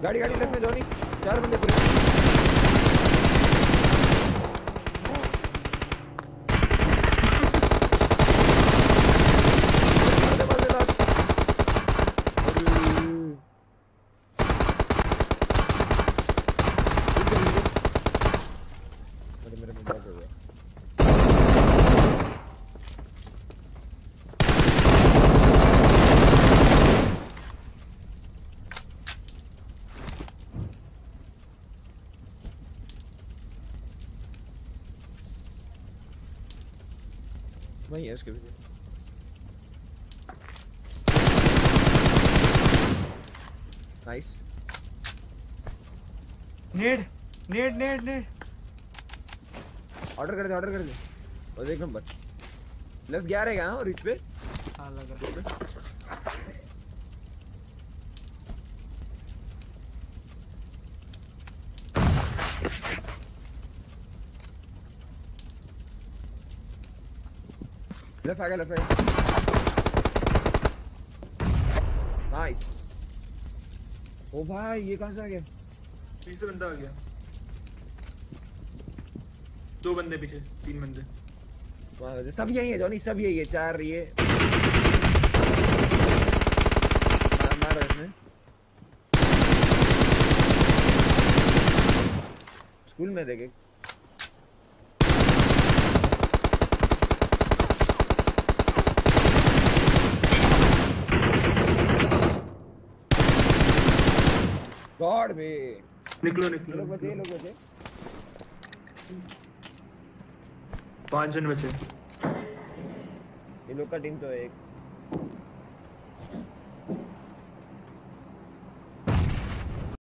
गाड़ी गाड़ी लेफ्ट में जॉनी 4 बंदे पूरे वही है उसके पीछे नाइस नेड नेड नेड नेड ऑर्डर कर दे और एक नंबर लेफ्ट 11 है हां रिच पे हां लगा लेफ्ट आ गया नाइस ओ भाई ये कहां से आ गया पीछे बंदा आ गया 2 बंदे पीछे 3 बंदे वाह सब यही है जॉनी सब यही है 4 ये मार रहे हैं स्कूल में देखे गॉड बे निकलो लोग बचे 5 जन बचे ये लोग का टीम तो है एक